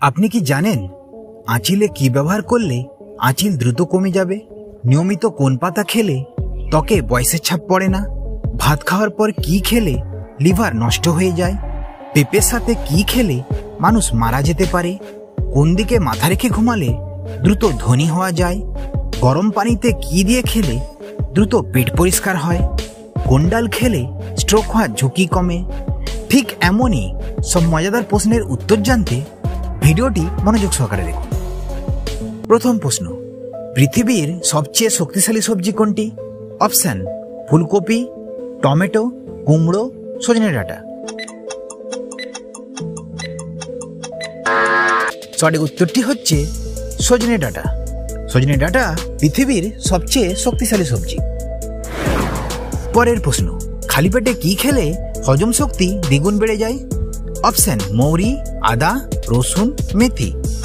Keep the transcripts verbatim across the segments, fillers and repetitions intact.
আপনি কি জানেন আঁচিলে কি ব্যবহার করলে আঁচিল দ্রুত কমে যাবে? নিয়মিত কোন পাতা খেলে ত্বকে বয়সের ছাপ পড়ে না? ভাত খাওয়ার পর কি খেলে লিভার নষ্ট হয়ে যায়? পেঁপের সাথে কি খেলে মানুষ মারা যেতে পারে? কোন দিকে মাথা রেখে ঘুমালে দ্রুত ধনী হওয়া যায়? গরম পানিতে কি দিয়ে খেলে দ্রুত পেট পরিষ্কার হয়? কোন ডাল খেলে স্ট্রোক হওয়ার ঝুঁকি কমে? ঠিক এমনই সব মজাদার প্রশ্নের উত্তর জানতে ভিডিওটি মনোযোগ সহকারে দেখুন। প্রথম প্রশ্ন, পৃথিবীর সবচেয়ে শক্তিশালী সবজি কোনটি? অপশন ফুলকপি, টমেটো, কুমড়ো, সজনে ডাঁটা। সঠিক উত্তরটি হচ্ছে সজনে ডাঁটা। সজনে ডাঁটা পৃথিবীর সবচেয়ে শক্তিশালী সবজি। পরের প্রশ্ন, খালি পেটে কি খেলে হজম শক্তি দ্বিগুণ বেড়ে যায়? অপশন মৌরি, আদা, রসুন, মেথি।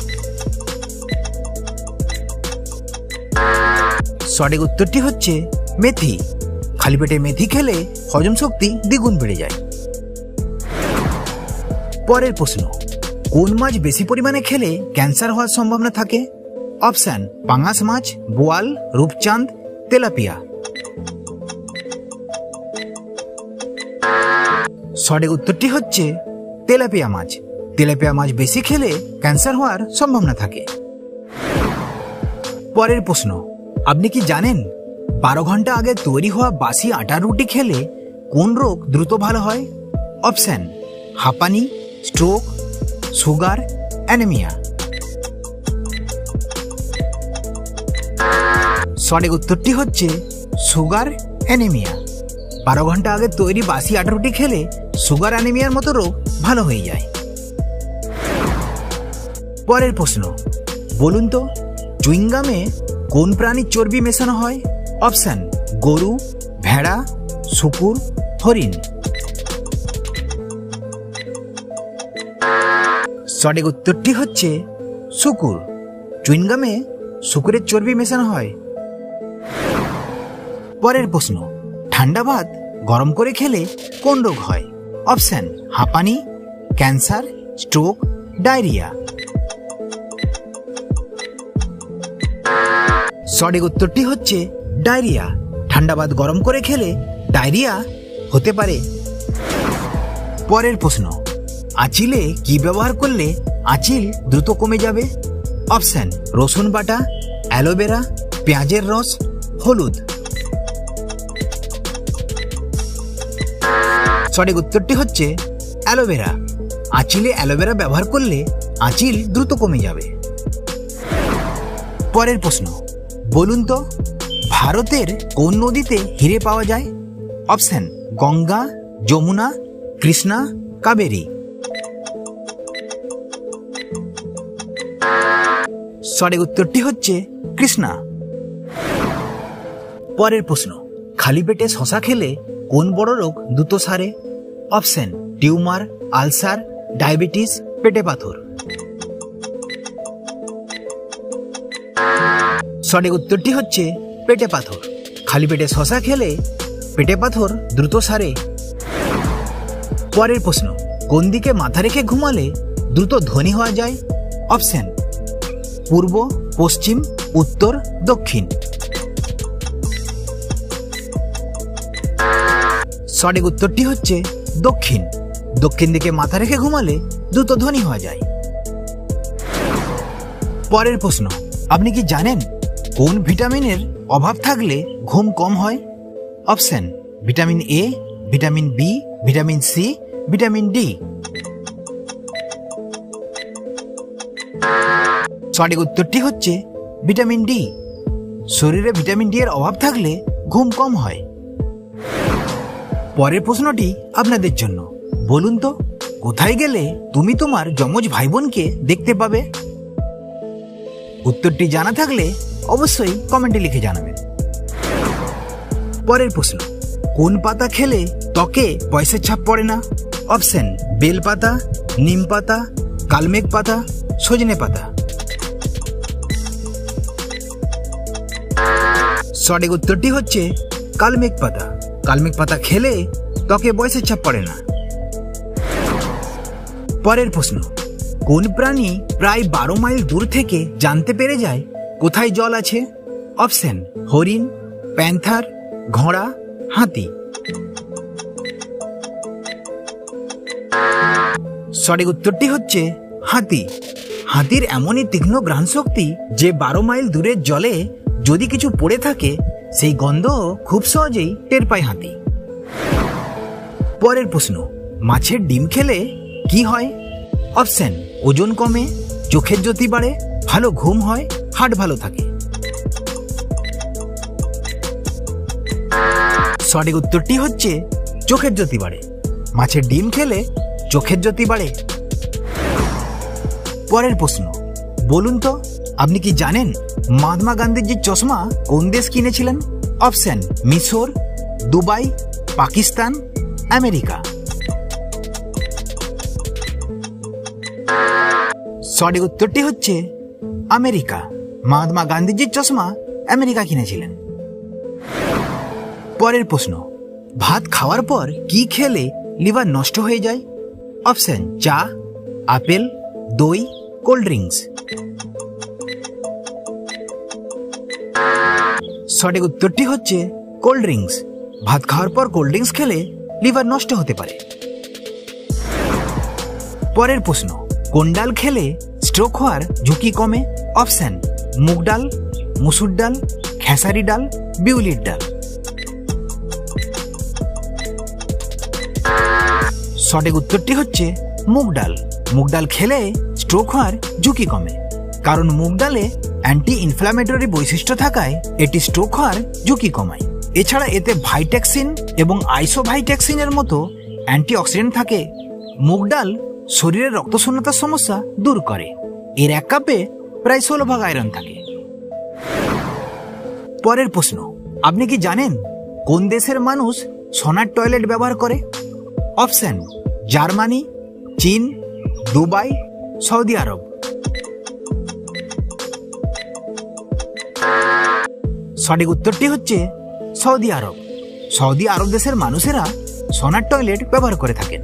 সঠিক উত্তরটি হচ্ছে মেথি। খালি পেটে মেথি খেলে হজম শক্তি দ্বিগুণ বেড়ে যায়। পরের প্রশ্ন, কোন মাছ বেশি পরিমাণে খেলে ক্যান্সার হওয়ার সম্ভাবনা থাকে? অপশন পাঙাশ মাছ, বোয়াল, রূপচাঁদ, তেলাপিয়া। সঠিক উত্তরটি হচ্ছে তেলাপিয়া মাছ। তেলাপিয়া মাছ বেশি খেলে ক্যান্সার হওয়ার সম্ভাবনা থাকে। পরের প্রশ্ন, আপনি কি জানেন বারো ঘন্টা আগে তৈরি হওয়া বাসি আটার রুটি খেলে কোন রোগ দ্রুত ভালো হয়? অপশন হাঁপানি, স্ট্রোক, সুগার, অ্যানিমিয়া। সঠিক উত্তরটি হচ্ছে সুগার, অ্যানিমিয়া। বারো ঘন্টা আগে তৈরি বাসি আটা রুটি খেলে সুগার, অ্যানিমিয়ার মতো রোগ ভালো হয়ে যায়। পরের প্রশ্ন, বলুন তো চুইংগামে কোন প্রাণীর চর্বি মেশানো হয়? অপশন গরু, ভেড়া, শূকর, হরিণ। সঠিক উত্তরটি হচ্ছে শূকর। চুইংগামে শূকরের চর্বি মেশানো হয়। পরের প্রশ্ন, ঠান্ডা ভাত গরম করে খেলে কোন রোগ হয়? অপশন হাঁপানি, ক্যান্সার, স্ট্রোক, ডায়রিয়া। সঠিক উত্তরটি হচ্ছে ডায়রিয়া। ঠান্ডা ভাত গরম করে খেলে ডায়রিয়া হতে পারে। পরের প্রশ্ন, আঁচিলে কি ব্যবহার করলে আঁচিল দ্রুত কমে যাবে? অপশন রসুন বাটা, অ্যালোভেরা, পেঁয়াজের রস, হলুদ। সঠিক উত্তরটি হচ্ছে অ্যালোভেরা। আঁচিলে অ্যালোভেরা ব্যবহার করলে আঁচিল দ্রুত কমে যাবে। পরের প্রশ্ন, বলুন তো ভারতের কোন নদীতে হিরে পাওয়া যায়? অপশন গঙ্গা, যমুনা, কৃষ্ণা, কাবেরী। সঠিক উত্তরটি হচ্ছে কৃষ্ণা। পরের প্রশ্ন, খালি পেটে শশা খেলে কোন বড় রোগ দ্রুত সারে? অপশন টিউমার, আলসার, ডায়াবেটিস, পেটে পাথর। সঠিক উত্তরটি হচ্ছে পেটে পাথর। খালি পেটে শশা খেলে পেটে পাথর দ্রুত সারে। পরের প্রশ্ন, কোন দিকে মাথা রেখে ঘুমালে দ্রুত ধনী হওয়া যায়? অপশন পূর্ব, পশ্চিম, উত্তর, দক্ষিণ। সঠিক উত্তরটি হচ্ছে দক্ষিণ। দক্ষিণ দিকে মাথা রেখে ঘুমালে দ্রুত ধনী হওয়া যায়। পরের প্রশ্ন, আপনি কি জানেন কোন ভিটামিনের অভাব থাকলে ঘুম কম হয়? Option vitamin A, vitamin B, vitamin C, vitamin D. সঠিক উত্তরটি হচ্ছে ভিটামিন ডি। শরীরে ভিটামিন ডি এর অভাব থাকলে ঘুম কম হয়। পরের প্রশ্নটি আপনাদের জন্য, বলুন তো কোথায় গেলে তুমি তোমার যমজ ভাই বোনকে দেখতে পাবে? উত্তরটি জানা থাকলে অবশ্যই কমেন্টে লিখে জানাবেন। পরের প্রশ্ন, কোন পাতা খেলে ত্বকে বয়সের ছাপ পড়ে না? অপশন বেল পাতা, নিম পাতা, কালমেঘ পাতা, সজনে পাতা। সঠিক উত্তরটি হচ্ছে কালমেঘ পাতা। কালমেঘ পাতা খেলে ত্বকে বয়সের ছাপ পড়ে না। পরের প্রশ্ন, কোন প্রাণী প্রায় বারো মাইল দূর থেকে জানতে পেরে যায় কোথায় জল আছে? অপশন হরিণ, প্যান্থার, ঘোড়া, হাতি। সঠিক উত্তরটি হচ্ছে হাতি। হাতির এমনই তীক্ষ্ণ ঘ্রাণ শক্তি যে বারো মাইল দূরের জলে যদি কিছু পড়ে থাকে সেই গন্ধ খুব সহজেই টের পায় হাতি। পরের প্রশ্ন, মাছের ডিম খেলে কি হয়? অপশন ওজন কমে, চোখের জ্যোতি বাড়ে, ভালো ঘুম হয়, হার্ট ভালো থাকে। সঠিক উত্তরটি হচ্ছে চোখের জ্যোতি বাড়ে। মাছের ডিম খেলে চোখের জ্যোতি বাড়ে। পরের প্রশ্ন, বলুন তো আপনি কি জানেন মহাত্মা গান্ধীর যে চশমা কোন দেশ কিনেছিলেন? অপশন মিশর, দুবাই, পাকিস্তান, আমেরিকা। সঠিক উত্তরটি হচ্ছে আমেরিকা। মহাত্মা গান্ধীজির চশমা আমেরিকা কিনেছিলেন। পরের প্রশ্ন, ভাত খাওয়ার পর কি খেলে লিভার নষ্ট হয়ে যায়? অপশন চা, আপেল, দই, কোল্ড ড্রিঙ্কস। সঠিক উত্তরটি হচ্ছে কোল্ড ড্রিঙ্কস। ভাত খাওয়ার পর কোল্ড ড্রিঙ্কস খেলে লিভার নষ্ট হতে পারে। পরের প্রশ্ন, কোন ডাল খেলে স্ট্রোক হওয়ার ঝুঁকি কমে? অপশন মুগ ডাল, মুসুর ডাল, খেসারি ডাল, বিউলির ডাল। সঠিক উত্তরটি হচ্ছে মুগ ডাল। মুগ ডাল খেলে স্ট্রোক হওয়ার ঝুঁকি কমে, কারণ মুগ ডালে অ্যান্টি ইনফ্ল্যামেটরি বৈশিষ্ট্য থাকায় এটি স্ট্রোক হওয়ার ঝুঁকি কমায়। এছাড়া এতে ভাইটেক্সিন এবং আইসোভাইটেক্সিনের মতো অ্যান্টিঅক্সিডেন্ট থাকে। মুগ ডাল শরীরের রক্তশূন্যতার সমস্যা দূর করে। এর এক কাপে প্রায় ষোলো ভাগ আয়রন থাকে। পরের প্রশ্ন, আপনি কি জানেন কোন দেশের মানুষ সোনার টয়লেট ব্যবহার করে? অপশন জার্মানি, চীন, দুবাই, সৌদি আরব। সঠিক উত্তরটি হচ্ছে সৌদি আরব। সৌদি আরব দেশের মানুষেরা সোনার টয়লেট ব্যবহার করে থাকেন।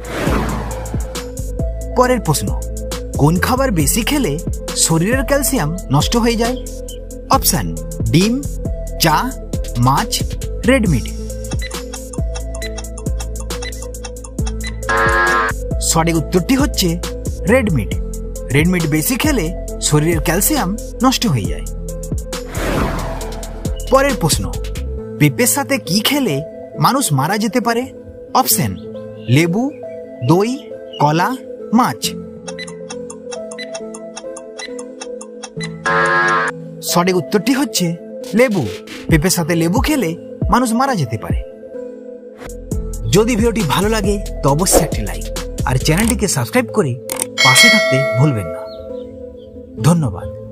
পরের প্রশ্ন, কোন খাবার বেশি খেলে শরীরের ক্যালসিয়াম নষ্ট হয়ে যায়? অপশন ডিম, চা, মাছ, রেড মিট। সঠিক উত্তরটি হচ্ছে রেড মিট। রেড মিট বেশি খেলে শরীরের ক্যালসিয়াম নষ্ট হয়ে যায়। পরের প্রশ্ন, পেঁপের সাথে কি খেলে মানুষ মারা যেতে পারে? অপশন লেবু, দই, কলা, মাছ। সঠিক উত্তরটি হচ্ছে লেবু। পেঁপের সাথে লেবু খেলে মানুষ মারা যেতে পারে। যদি ভিডিওটি ভালো লাগে তো অবশ্যই একটি লাইক আর চ্যানেলটিকে সাবস্ক্রাইব করে পাশে থাকতে ভুলবেন না। ধন্যবাদ।